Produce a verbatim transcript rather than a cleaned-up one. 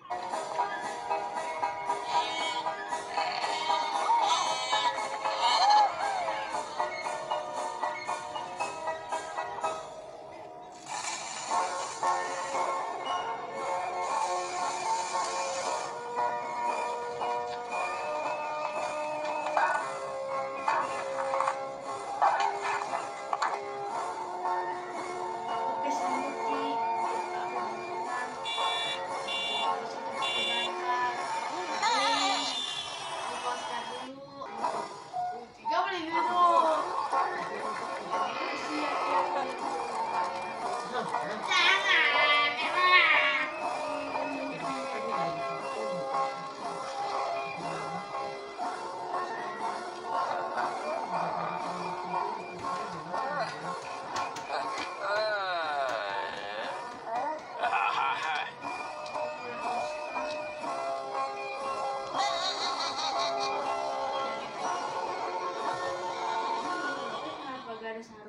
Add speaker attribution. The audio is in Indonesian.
Speaker 1: Oke, selamat Ci. Tiga menit dulu. Jangan, emang. Kenapa gak ada saran?